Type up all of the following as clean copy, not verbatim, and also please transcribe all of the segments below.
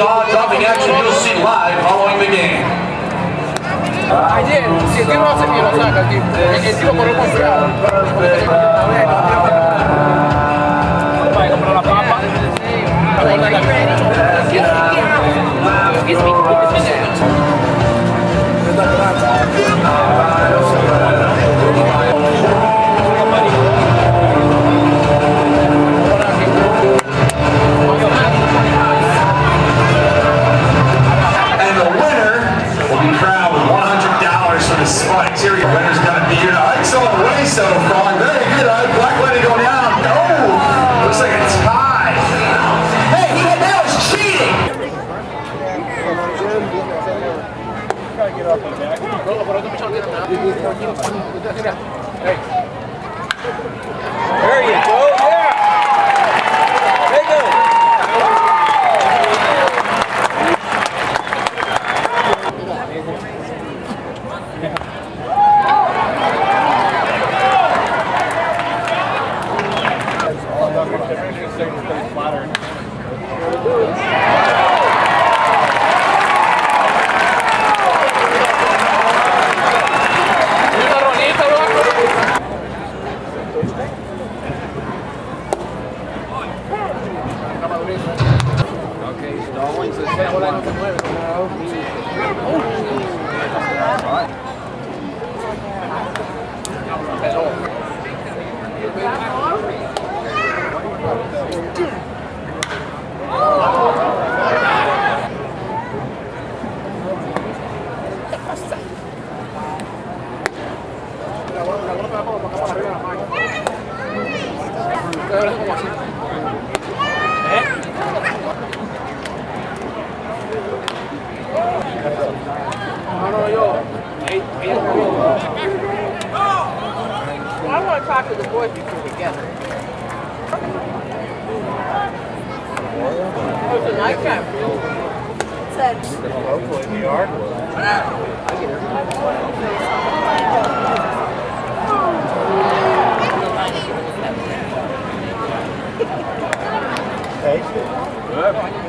Dropping action you'll see live following the game. Ayer, si el tío no hace ni lo saca, el tío por el confiado. Para comprar la papa. Series winner's gonna be here. Excellent race so far. Very good. Black lady going down. Oh, looks like a tie. Hey, that was cheating. There you go. Yeah. There you go. I want to talk to the boys before we get there. Oh, it's a nighttime. It said. Hopefully in the yard. Taste it. Good.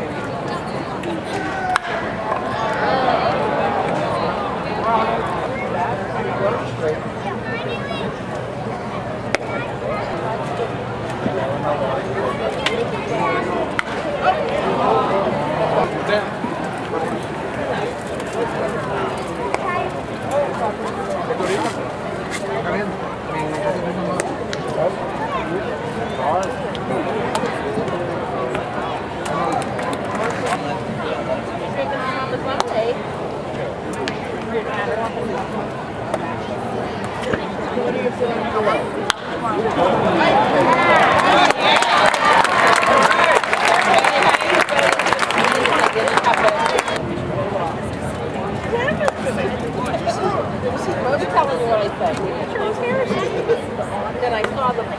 Then I saw them.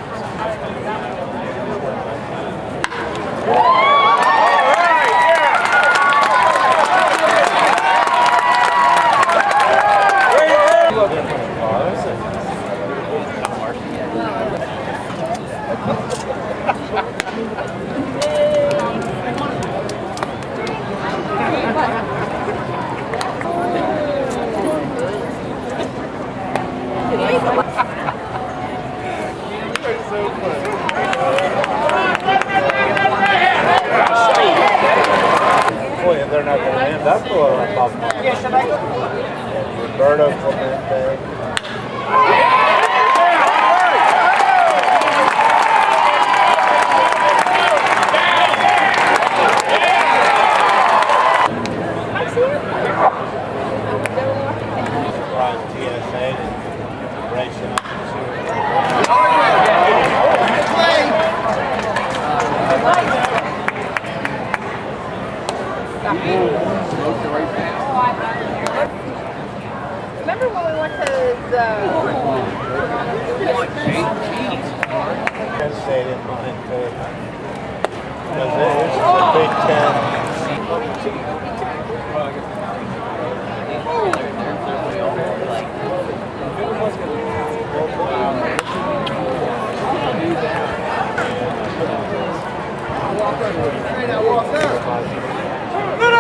Boy, if they're not going to end up below that top line. Yeah, should I go? Roberto Clemente. Remember when we went to the Penn State in mind too. Because this is a Big Ten. walk there.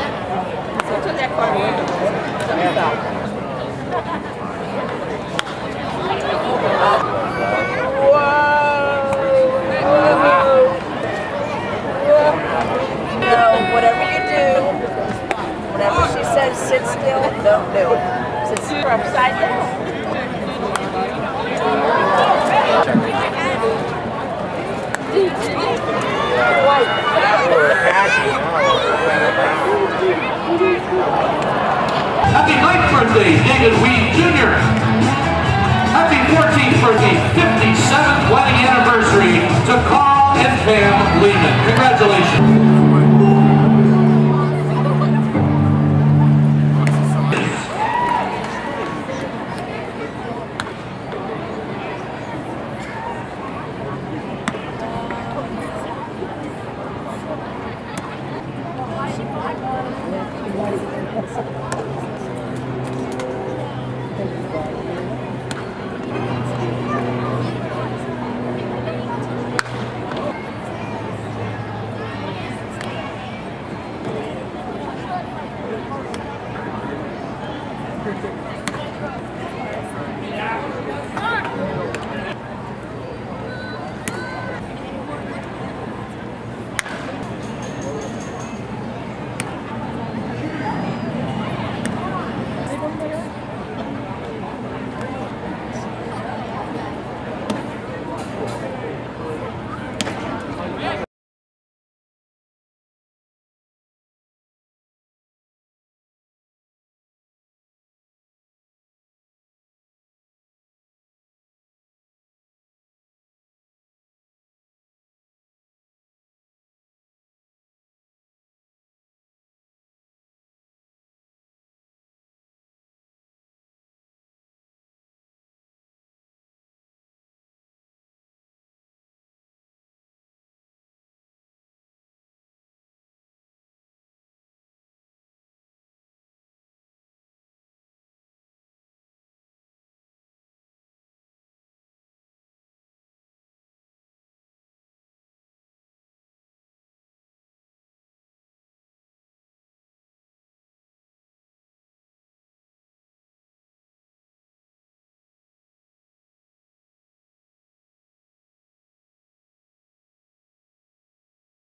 So took that car away. Something fell. No, whatever you do, whatever she says, sit still, don't do it. Sit still upside down. Happy 9th birthday, David Weed Jr. Happy 14th birthday, 57th wedding anniversary to Carl and Pam Lehman. Congratulations. Perfect.